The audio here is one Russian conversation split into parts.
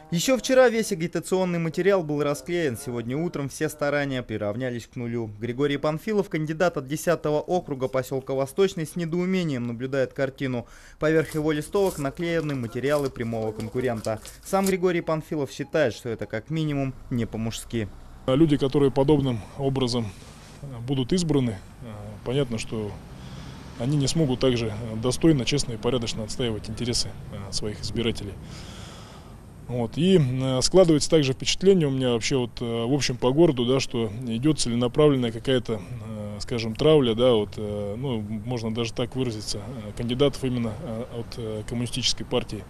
Еще вчера весь агитационный материал был расклеен. Сегодня утром все старания приравнялись к нулю. Григорий Панфилов, кандидат от 10-го округа поселка Восточный, с недоумением наблюдает картину. Поверх его листовок наклеены материалы прямого конкурента. Сам Григорий Панфилов считает, что это как минимум не по-мужски. Люди, которые подобным образом будут избраны, понятно, что они не смогут также достойно, честно и порядочно отстаивать интересы своих избирателей. И складывается также впечатление у меня вообще в общем по городу, да, что идет целенаправленная какая-то, скажем, травля, да, можно даже так выразиться, кандидатов именно от коммунистической партии.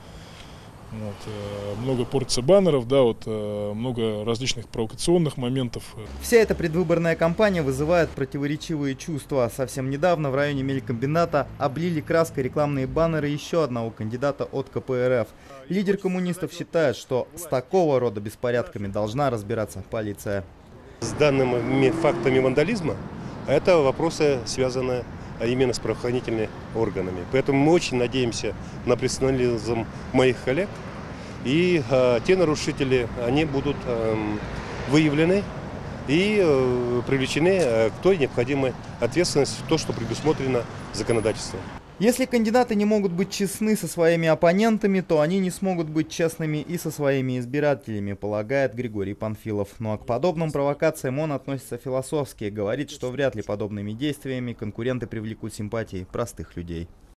Много портится баннеров, да, много различных провокационных моментов. Вся эта предвыборная кампания вызывает противоречивые чувства. Совсем недавно в районе мелькомбината облили краской рекламные баннеры еще одного кандидата от КПРФ. Лидер коммунистов считает, что с такого рода беспорядками должна разбираться полиция. С данными фактами вандализма это вопросы, связанные именно с правоохранительными органами. Поэтому мы очень надеемся на профессионализм моих коллег. И те нарушители, они будут выявлены и привлечены к той необходимой ответственности, то, что предусмотрено законодательством. Если кандидаты не могут быть честны со своими оппонентами, то они не смогут быть честными и со своими избирателями, полагает Григорий Панфилов. Ну а к подобным провокациям он относится философски, говорит, что вряд ли подобными действиями конкуренты привлекут симпатии простых людей.